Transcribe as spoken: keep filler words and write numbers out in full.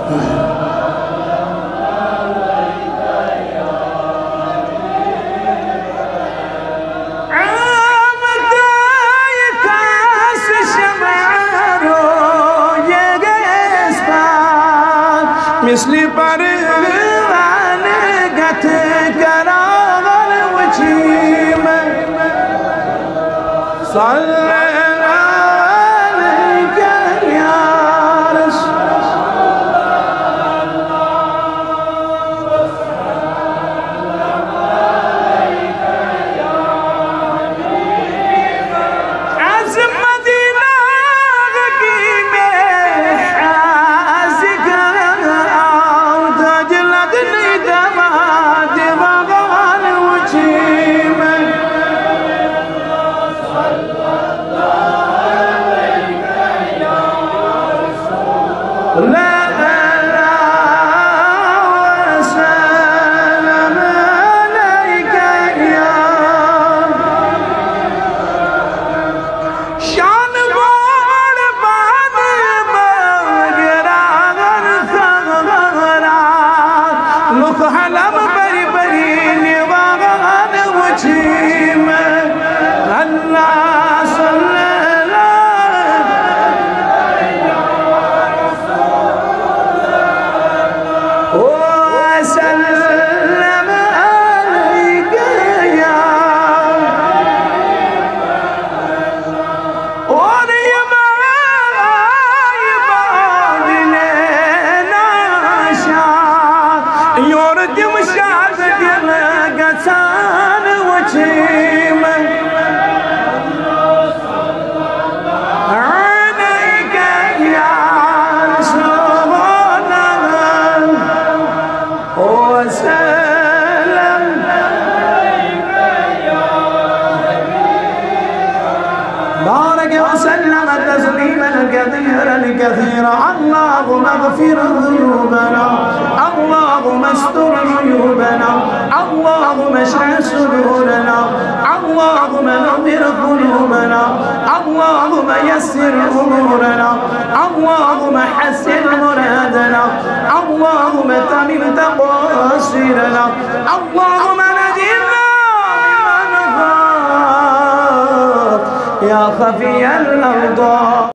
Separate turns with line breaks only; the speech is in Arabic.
مثلي برغاني قت كراغل وجيمة صلى عليك يا رسول عزم مدينة غقيمة حازق لا لا وسلام عليك يا شان بار بعد بغران ثغرا لك حلم بري بري نواغان وجيم الله صلى وسلم عليك يا وريما يبادلنا شاء يورد مشاهد قسان وجيما عليك يا رسول الله وسلم عليك يا بارك وسلم تسليما كثيرا كثيرا اللهم اغفر ذنوبنا اللهم استر عيوبنا اللهم اشرح صدورنا اللهم نظر قلوبنا اللهم يسر امورنا اللهم حسن مرادنا اللهم تمم تقاصيرنا اللهم نجنا بمن خاف يا خفي الأرض.